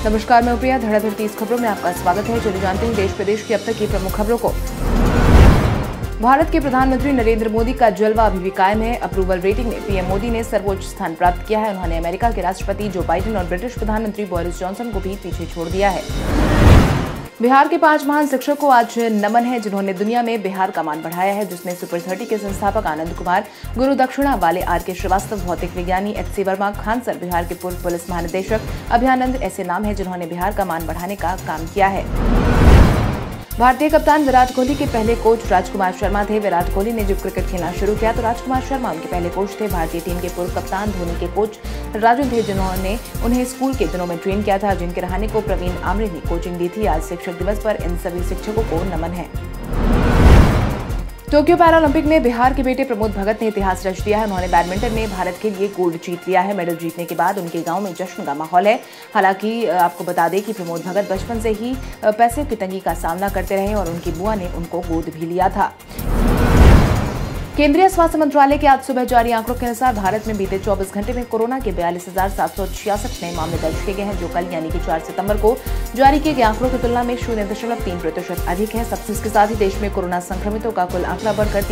नमस्कार, मैं प्रिया। धड़ाधड़ 30 खबरों में आपका स्वागत है। चलिए जानते हैं देश प्रदेश की अब तक की प्रमुख खबरों को। भारत के प्रधानमंत्री नरेंद्र मोदी का जलवा अभी भी कायम है। अप्रूवल रेटिंग में पीएम मोदी ने सर्वोच्च स्थान प्राप्त किया है। उन्होंने अमेरिका के राष्ट्रपति जो बाइडेन और ब्रिटिश प्रधानमंत्री बोरिस जॉनसन को भी पीछे छोड़ दिया है। बिहार के 5 महान शिक्षक को आज नमन है, जिन्होंने दुनिया में बिहार का मान बढ़ाया है, जिसमें सुपर 30 के संस्थापक आनंद कुमार, गुरु दक्षिणा वाले आर.के. श्रीवास्तव, भौतिक विज्ञानी एच.सी. वर्मा, खान सर, बिहार के पूर्व पुलिस महानिदेशक अभयानंद ऐसे नाम है जिन्होंने बिहार का मान बढ़ाने का काम किया है। भारतीय कप्तान विराट कोहली के पहले कोच राजकुमार शर्मा थे। विराट कोहली ने जब क्रिकेट खेलना शुरू किया तो राजकुमार शर्मा उनके पहले कोच थे। भारतीय टीम के पूर्व कप्तान धोनी के कोच राजू थे, जिन्होंने उन्हें स्कूल के दिनों में ट्रेन किया था, जिनके रहाने को प्रवीण आमरे ने कोचिंग दी थी। आज शिक्षक दिवस पर इन सभी शिक्षकों को नमन है। टोक्यो पैरालंपिक में बिहार के बेटे प्रमोद भगत ने इतिहास रच दिया है। उन्होंने बैडमिंटन में भारत के लिए गोल्ड जीत लिया है। मेडल जीतने के बाद उनके गांव में जश्न का माहौल है। हालांकि आपको बता दें कि प्रमोद भगत बचपन से ही पैसे की तंगी का सामना करते रहे और उनकी बुआ ने उनको गोद भी लिया था। केंद्रीय स्वास्थ्य मंत्रालय के आज सुबह जारी आंकड़ों के अनुसार भारत में बीते 24 घंटे में कोरोना के 42,766 नए मामले दर्ज किए गए हैं, जो कल यानी कि 4 सितंबर को जारी किए गए आंकड़ों की तुलना में 0.3% अधिक है। सबसे इसके साथ ही देश में कोरोना संक्रमितों का कुल आंकड़ा बढ़कर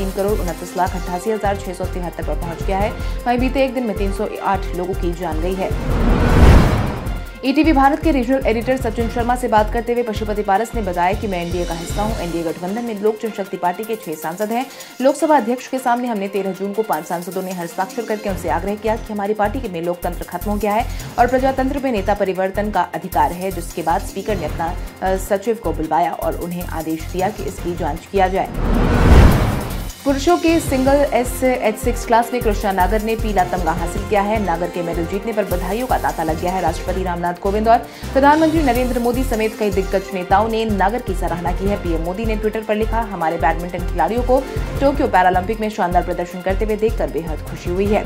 3,29,88,673 पर पहुंच गया है। वहीं बीते एक दिन में 308 लोगों की जान गई है। ईटीवी भारत के रीजनल एडिटर सचिन शर्मा से बात करते हुए पशुपति पारस ने बताया कि मैं एनडीए का हिस्सा हूं। एनडीए गठबंधन में लोक जनशक्ति पार्टी के 6 सांसद हैं। लोकसभा अध्यक्ष के सामने हमने 13 जून को 5 सांसदों ने हस्ताक्षर करके उनसे आग्रह किया कि हमारी पार्टी में लोकतंत्र खत्म हो गया है और प्रजातंत्र में नेता परिवर्तन का अधिकार है, जिसके बाद स्पीकर ने अपना सचिव को बुलवाया और उन्हें आदेश दिया कि इसकी जांच किया जाए। पुरुषों के सिंगल SH6 क्लास में कृष्णा नागर ने पीला तमगा हासिल किया है। नागर के मेडल जीतने पर बधाइयों का तांता लग गया है। राष्ट्रपति रामनाथ कोविंद और प्रधानमंत्री नरेंद्र मोदी समेत कई दिग्गज नेताओं ने नागर की सराहना की है। पीएम मोदी ने ट्विटर पर लिखा, हमारे बैडमिंटन खिलाड़ियों को टोक्यो पैरालंपिक में शानदार प्रदर्शन करते हुए देखकर बेहद खुशी हुई है।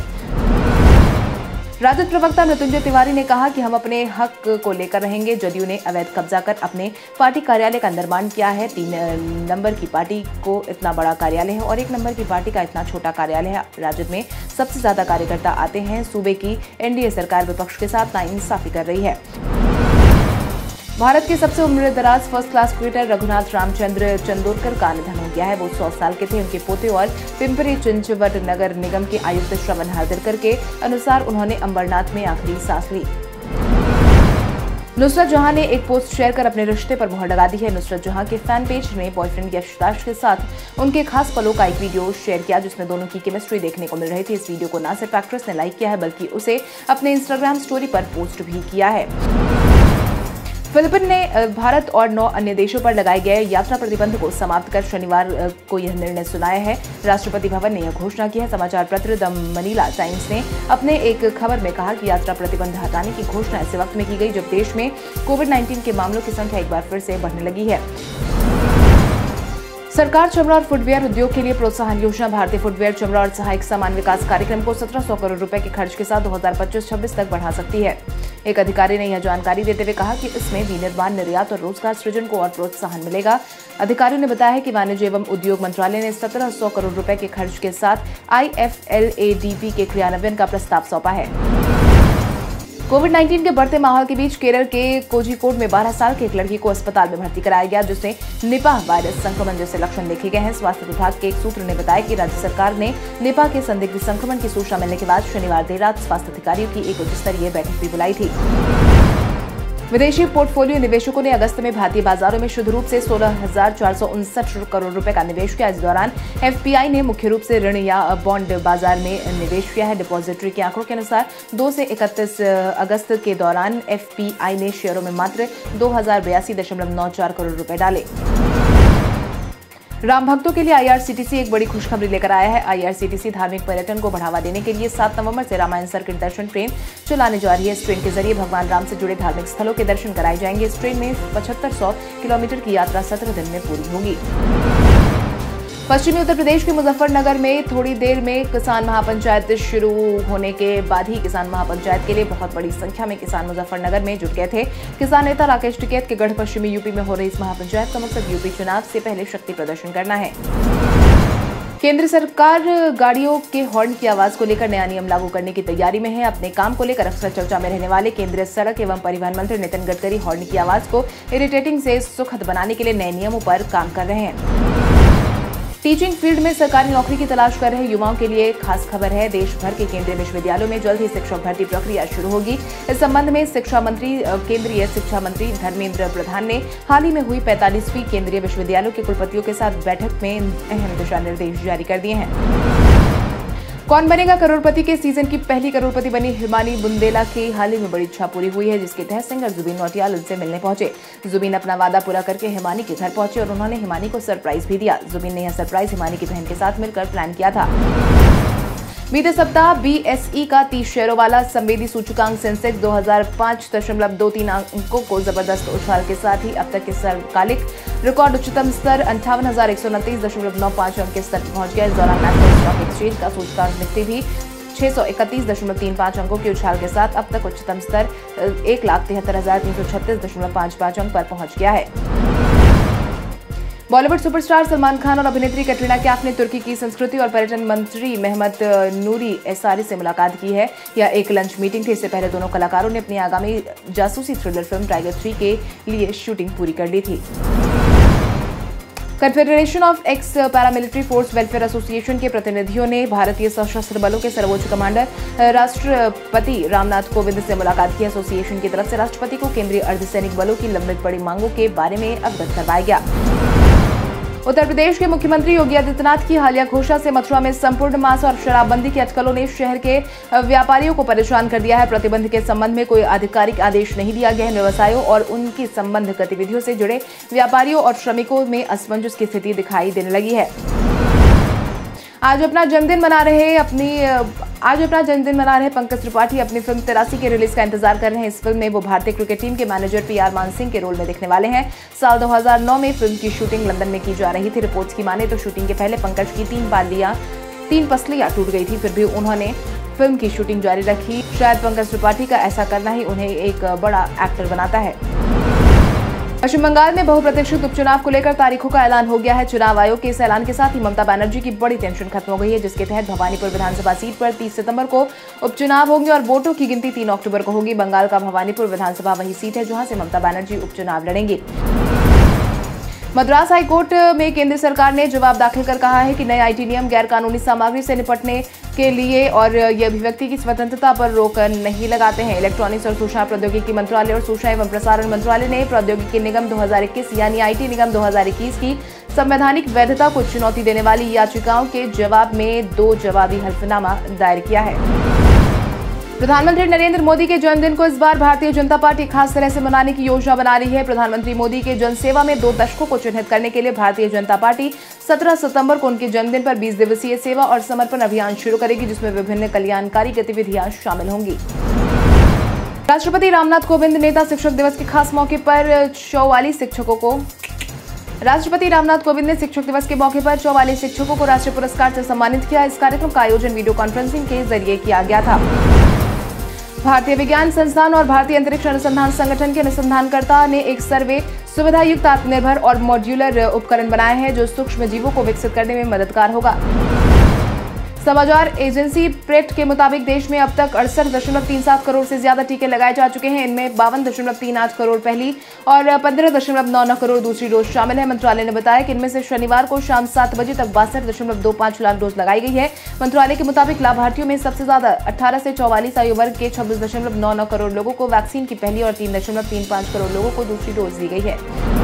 राजद प्रवक्ता मृत्युंजय तिवारी ने कहा कि हम अपने हक को लेकर रहेंगे। जदयू ने अवैध कब्जा कर अपने पार्टी कार्यालय का निर्माण किया है। 3 नंबर की पार्टी को इतना बड़ा कार्यालय है और 1 नंबर की पार्टी का इतना छोटा कार्यालय है। राजद में सबसे ज्यादा कार्यकर्ता आते हैं। सूबे की एनडीए सरकार विपक्ष के साथ नाइंसाफी कर रही है। भारत के सबसे उम्रदराज first class cricketer Raghunath Ramchandra Chandorkar का निधन हो गया है। वो 100 साल के थे। उनके पोते और पिंपरी चिंचवट नगर निगम के आयुक्त श्रवण हार्दिकर के अनुसार उन्होंने अंबरनाथ में आखिरी सांस ली। नुसरत जहां ने एक पोस्ट शेयर कर अपने रिश्ते पर मुहर लगा दी है। नुसरत जहां के फैन पेज ने बॉयफ्रेंड यशदाश के साथ उनके खास पलों का एक वीडियो शेयर किया, जिसमें दोनों की केमिस्ट्री देखने को मिल रही थी। इस वीडियो को न सिर्फ एक्ट्रेस ने लाइक किया है, बल्कि उसे अपने इंस्टाग्राम स्टोरी पर पोस्ट भी किया है। फिलीपीन ने भारत और 9 अन्य देशों पर लगाए गए यात्रा प्रतिबंध को समाप्त कर शनिवार को यह निर्णय सुनाया है। राष्ट्रपति भवन ने यह घोषणा की है। समाचार पत्र द मनीला टाइम्स ने अपने एक खबर में कहा कि यात्रा प्रतिबंध हटाने की घोषणा ऐसे वक्त में की गई जब देश में कोविड-19 के मामलों की संख्या एक बार फिर से बढ़ने लगी है। सरकार चमड़ा और फुटवेयर उद्योग के लिए प्रोत्साहन योजना भारतीय फुटवेयर, चमड़ा और सहायक सामान विकास कार्यक्रम को 1700 करोड़ रुपए के खर्च के साथ 2025-26 तक बढ़ा सकती है। एक अधिकारी ने यह जानकारी देते हुए कहा कि इसमें विनिर्माण, निर्यात और रोजगार सृजन को और प्रोत्साहन मिलेगा। अधिकारियों ने बताया कि वाणिज्य एवं उद्योग मंत्रालय ने 1700 करोड़ रुपए के खर्च के साथ IFLADP के क्रियान्वयन का प्रस्ताव सौंपा है। कोविड-19 के बढ़ते माहौल के बीच केरल के कोझिकोड में 12 साल की एक लड़की को अस्पताल में भर्ती कराया गया, जिसमें निपाह वायरस संक्रमण जैसे लक्षण देखे गए हैं। स्वास्थ्य विभाग के एक सूत्र ने बताया कि राज्य सरकार ने निपाह के संदिग्ध संक्रमण की सूचना मिलने के बाद शनिवार देर रात स्वास्थ्य अधिकारियों की एक उच्च स्तरीय बैठक भी बुलाई थी। विदेशी पोर्टफोलियो निवेशकों ने अगस्त में भारतीय बाजारों में शुद्ध रूप से 16,459 करोड़ रुपए का निवेश किया। इस दौरान एफपीआई ने मुख्य रूप से ऋण या बॉन्ड बाजार में निवेश किया है। डिपॉजिटरी के आंकड़ों के अनुसार 2 से 31 अगस्त के दौरान एफपीआई ने शेयरों में मात्र 2,082.94 करोड़ रुपए डाले। राम भक्तों के लिए आईआरसीटीसी एक बड़ी खुशखबरी लेकर आया है। आईआरसीटीसी धार्मिक पर्यटन को बढ़ावा देने के लिए 7 नवंबर से रामायण सर्किट दर्शन ट्रेन चलाने जा रही है। इस ट्रेन के जरिए भगवान राम से जुड़े धार्मिक स्थलों के दर्शन कराए जाएंगे। इस ट्रेन में 7500 किलोमीटर की यात्रा 17 दिन में पूरी होगी। पश्चिमी उत्तर प्रदेश के मुजफ्फरनगर में थोड़ी देर में किसान महापंचायत शुरू होने के बाद ही किसान महापंचायत के लिए बहुत बड़ी संख्या में किसान मुजफ्फरनगर में जुट गए थे। किसान नेता राकेश टिकैत के गढ़ पश्चिमी यूपी में हो रही इस महापंचायत का मकसद यूपी चुनाव से पहले शक्ति प्रदर्शन करना है। केंद्र सरकार गाड़ियों के हॉर्न की आवाज को लेकर नया नियम लागू करने की तैयारी में है। अपने काम को लेकर अक्सर चर्चा में रहने वाले केंद्रीय सड़क एवं परिवहन मंत्री नितिन गडकरी हॉर्न की आवाज को इरिटेटिंग से सुखद बनाने के लिए नए नियमों पर काम कर रहे हैं। टीचिंग फील्ड में सरकारी नौकरी की तलाश कर रहे युवाओं के लिए खास खबर है। देश भर के केंद्रीय विश्वविद्यालयों में जल्द ही शिक्षक भर्ती प्रक्रिया शुरू होगी। इस संबंध में केंद्रीय शिक्षा मंत्री धर्मेंद्र प्रधान ने हाल ही में हुई 45वीं केंद्रीय विश्वविद्यालयों के कुलपतियों के साथ बैठक में अहम दिशा निर्देश जारी कर दिए हैं। कौन बनेगा करोड़पति के सीजन की पहली करोड़पति बनी हिमानी बुंदेला की हाल ही में बड़ी इच्छा पूरी हुई है, जिसके तहत सिंगर जुबिन नौटियाल उनसे मिलने पहुंचे। जुबिन अपना वादा पूरा करके हिमानी के घर पहुंचे और उन्होंने हिमानी को सरप्राइज भी दिया। जुबिन ने यह सरप्राइज हिमानी की बहन के साथ मिलकर प्लान किया था। बीते सप्ताह बीएसई का 30 शेयरों वाला संवेदी सूचकांक सेंसेक्स 2005.23 अंकों को जबरदस्त उछाल के साथ ही अब तक के सर्वकालिक रिकॉर्ड उच्चतम स्तर 58,129.95 अंक के स्तर पर पहुंच गया। इस दौरान नेशनल स्टॉक एक्सचेंज का सूचकांक निफ्टी भी 631.35 अंकों के उछाल के साथ अब तक उच्चतम स्तर 1,73,336.55 अंक पर पहुंच गया है। बॉलीवुड सुपरस्टार सलमान खान और अभिनेत्री कैटरीना कैफ ने तुर्की की संस्कृति और पर्यटन मंत्री मेहमत नूरी एसारी से मुलाकात की है। यह एक लंच मीटिंग थी। इससे पहले दोनों कलाकारों ने अपनी आगामी जासूसी थ्रिलर फिल्म टाइगर 3 के लिए शूटिंग पूरी कर ली थी। Confederation of ex paramilitary force welfare association के प्रतिनिधियों ने भारतीय सशस्त्र बलों के सर्वोच्च कमांडर राष्ट्रपति रामनाथ कोविंद से मुलाकात की। एसोसिएशन की तरफ से राष्ट्रपति को केंद्रीय अर्धसैनिक बलों की लंबित पड़ी मांगों के बारे में अवगत करवाया गया। उत्तर प्रदेश के मुख्यमंत्री योगी आदित्यनाथ की हालिया घोषणा से मथुरा में संपूर्ण मांस और शराबबंदी की अटकलों ने शहर के व्यापारियों को परेशान कर दिया है। प्रतिबंध के संबंध में कोई आधिकारिक आदेश नहीं दिया गया है। व्यवसायों और उनकी संबंध गतिविधियों से जुड़े व्यापारियों और श्रमिकों में असमंजस की स्थिति दिखाई देने लगी है। आज अपना जन्मदिन मना रहे पंकज त्रिपाठी अपनी फिल्म 83 के रिलीज का इंतजार कर रहे हैं। इस फिल्म में वो भारतीय क्रिकेट टीम के मैनेजर पीआर मानसिंह के रोल में दिखने वाले हैं। साल 2009 में फिल्म की शूटिंग लंदन में की जा रही थी। रिपोर्ट्स की माने तो शूटिंग के पहले पंकज की 3 पसलियां टूट गई थी, फिर भी उन्होंने फिल्म की शूटिंग जारी रखी। शायद पंकज त्रिपाठी का ऐसा करना ही उन्हें एक बड़ा एक्टर बनाता है। पश्चिम बंगाल में बहुप्रतीक्षित उपचुनाव को लेकर तारीखों का ऐलान हो गया है। चुनाव आयोग के इस ऐलान के साथ ही ममता बनर्जी की बड़ी टेंशन खत्म हो गई है, जिसके तहत भवानीपुर विधानसभा सीट पर 30 सितंबर को उपचुनाव होंगे और वोटों की गिनती 3 अक्टूबर को होगी। बंगाल का भवानीपुर विधानसभा वही सीट है जहां से ममता बनर्जी उपचुनाव लड़ेंगी। मद्रास हाईकोर्ट में केंद्र सरकार ने जवाब दाखिल कर कहा है कि नए आईटी नियम गैर कानूनी सामग्री से निपटने के लिए और ये अभिव्यक्ति की स्वतंत्रता पर रोक नहीं लगाते हैं। इलेक्ट्रॉनिक्स और सूचना प्रौद्योगिकी मंत्रालय और सूचना एवं प्रसारण मंत्रालय ने प्रौद्योगिकी निगम 2021 यानी आईटी निगम 2021 की संवैधानिक वैधता को चुनौती देने वाली याचिकाओं के जवाब में 2 जवाबी हल्फनामा दायर किया है। प्रधानमंत्री नरेंद्र मोदी के जन्मदिन को इस बार भारतीय जनता पार्टी खास तरह से मनाने की योजना बना रही है। प्रधानमंत्री मोदी के जनसेवा में 2 दशकों को चिन्हित करने के लिए भारतीय जनता पार्टी 17 सितंबर को उनके जन्मदिन पर 20 दिवसीय सेवा और समर्पण अभियान शुरू करेगी, जिसमें विभिन्न कल्याणकारी गतिविधियां शामिल होंगी। राष्ट्रपति रामनाथ कोविंद नेता शिक्षक दिवस के खास मौके पर 44 शिक्षकों को राष्ट्रपति रामनाथ कोविंद ने शिक्षक दिवस के मौके पर 44 शिक्षकों को राष्ट्रीय पुरस्कार से सम्मानित किया। इस कार्यक्रम का आयोजन वीडियो कॉन्फ्रेंसिंग के जरिए किया गया था। भारतीय विज्ञान संस्थान और भारतीय अंतरिक्ष अनुसंधान संगठन के अनुसंधानकर्ता ने एक सर्वे सुविधायुक्त आत्मनिर्भर और मॉड्यूलर उपकरण बनाए हैं जो सूक्ष्म जीवों को विकसित करने में मददगार होगा। समाचार एजेंसी प्रेट के मुताबिक देश में अब तक 68.37 करोड़ से ज्यादा टीके लगाए जा चुके हैं। इनमें 52.38 करोड़ पहली और 15.99 करोड़ दूसरी डोज शामिल है। मंत्रालय ने बताया कि इनमें से शनिवार को शाम 7 बजे तक 62.25 लाख डोज लगाई गई है। मंत्रालय के मुताबिक लाभार्थियों में सबसे ज्यादा 18 से 44 आयु वर्ग के 26.99 करोड़ लोगों को वैक्सीन की पहली और 3.35 करोड़ लोगों को दूसरी डोज दी गई है।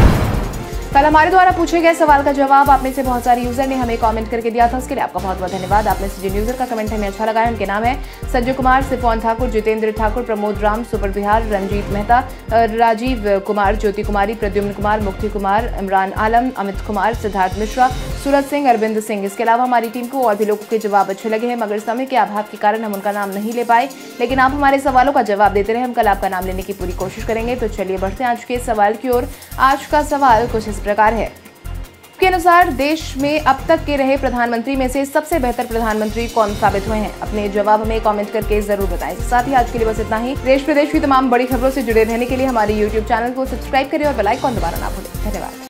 कल हमारे द्वारा पूछे गए सवाल का जवाब आप में से बहुत सारे यूजर ने हमें कमेंट करके दिया था, उसके लिए आपका बहुत बहुत धन्यवाद। आप में से जिन यूजर का कमेंट हमें अच्छा लगा है उनके नाम है संजय कुमार, सिफोन ठाकुर, जितेंद्र ठाकुर, प्रमोद राम, सुपर बिहार, रंजीत मेहता, राजीव कुमार, ज्योति कुमारी, प्रद्युम्न कुमार, मुक्ति कुमार, इमरान आलम, अमित कुमार, सिद्धार्थ मिश्रा, सूरज सिंह, अरविंद सिंह। इसके अलावा हमारी टीम को और भी लोगों के जवाब अच्छे लगे हैं, मगर समय के अभाव के कारण हम उनका नाम नहीं ले पाए, लेकिन आप हमारे सवालों का जवाब देते रहे। हम कल आपका नाम लेने की पूरी कोशिश करेंगे। तो चलिए बढ़ते हैं आज के सवाल की ओर। आज का सवाल कुछ इस प्रकार है। के अनुसार देश में अब तक के रहे प्रधानमंत्री में से सबसे बेहतर प्रधानमंत्री कौन साबित हुए हैं? अपने जवाब हमें कमेंट करके जरूर बताएं। साथ ही आज के लिए बस इतना ही। देश प्रदेश की तमाम बड़ी खबरों से जुड़े रहने के लिए हमारे YouTube चैनल को सब्सक्राइब करें और बेल आइकन दबाना ना भूलें। धन्यवाद।